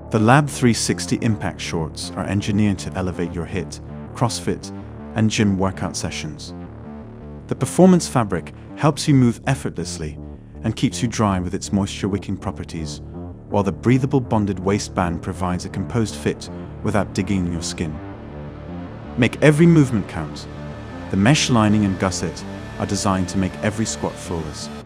The LAB360 Impact shorts are engineered to elevate your HIIT, Crossfit, and gym workout sessions. The performance fabric helps you move effortlessly and keeps you dry with its moisture-wicking properties, while the breathable bonded waistband provides a composed fit without digging in your skin. Make every movement count. The mesh lining and gusset are designed to make every squat flawless.